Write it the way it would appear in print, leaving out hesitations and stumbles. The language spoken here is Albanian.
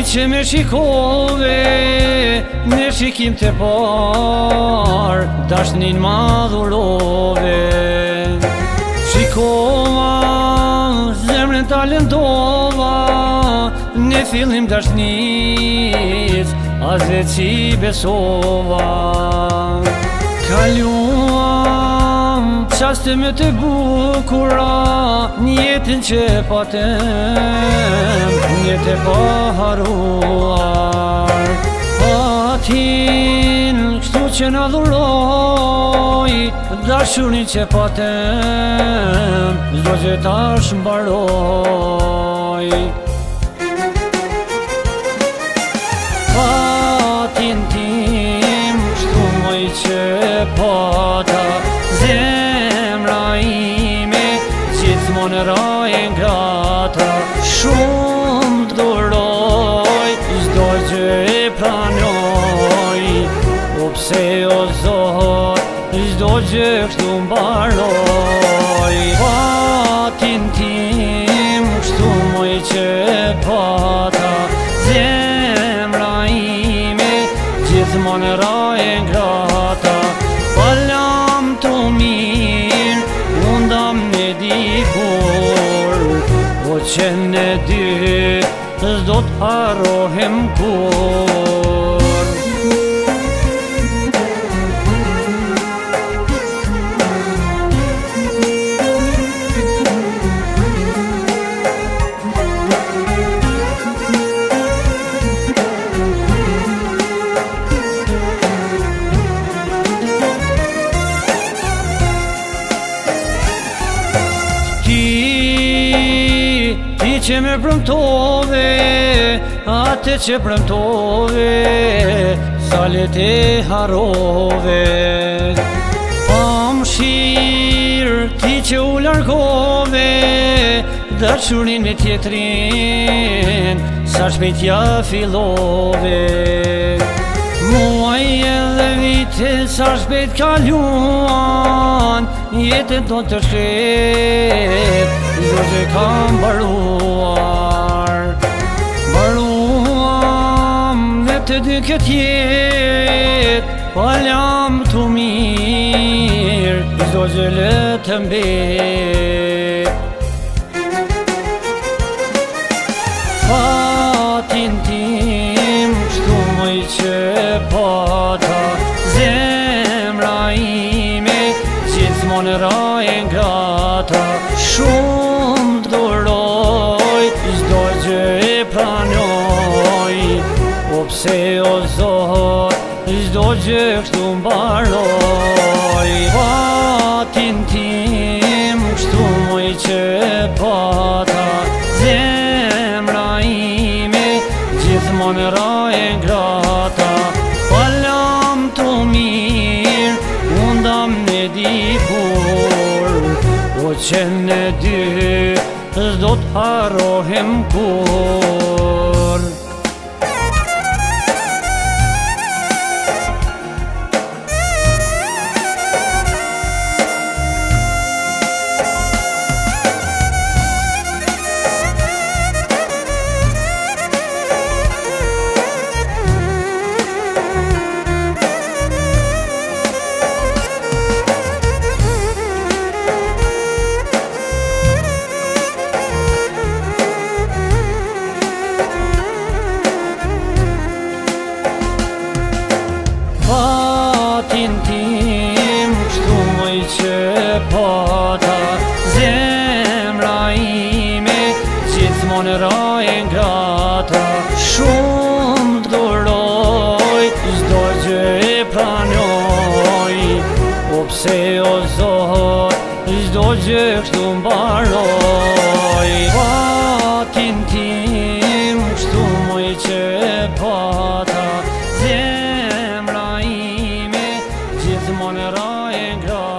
që me shikove në shikim të par, dashnin madhurove. Shikova, zemrën talentova, në fillim dashnis, as veç i besova. Kaluam qaste me të bukura, njetën që patem, njetë e paharuar. Patin kështu që në dhuroj, dashurin që patem, zdo që tash mbaroj. Patin tim kështu moj që pata, zemra ime gjithmonë raje ngrata. Shumë duroj, zdo që e pranoj, po pse o Zot, zdo që kështu mbaroj. Patin tim kështu moj që pata, zemra ime gjithmonë raje ngrata. Palam të mirë, undam në dikur, po që në dy s'do t'harrohem kur. Ti që me premtove, atë që premtove, sa let e harrove. Pamshir, ti që u largove, dashurin me tjetrin, sa shpejtja fillove. Muaj edhe vite sa shpejt kaluan, jetën do të shkret, zdo që kam baruar. Baruam dhe të dy këtë jet, palam të mirë, zdo që le të mbet. Patin tim kështu moj që pata, zemra ime gjithmonë raje ngrata. Shumë duroj, zdo që e pranoj, po pse o Zot, zdo që kështu mbaroj. Patin tim kështu moj që pata, zemra ime gjithmonë raje ngrata. Palam të mirë, undam në dikur, po që në dy s'do t'harrohem kur. Patin tim kështu moj që pata, zemra ime gjithmonë raje ngrata. Shumë duroj, zdo që e pranoj, po pse o Zot, zdo që kështu mbaroj. Patin tim kështu moj që pata, zemra ime gjithmonë raje ngrata.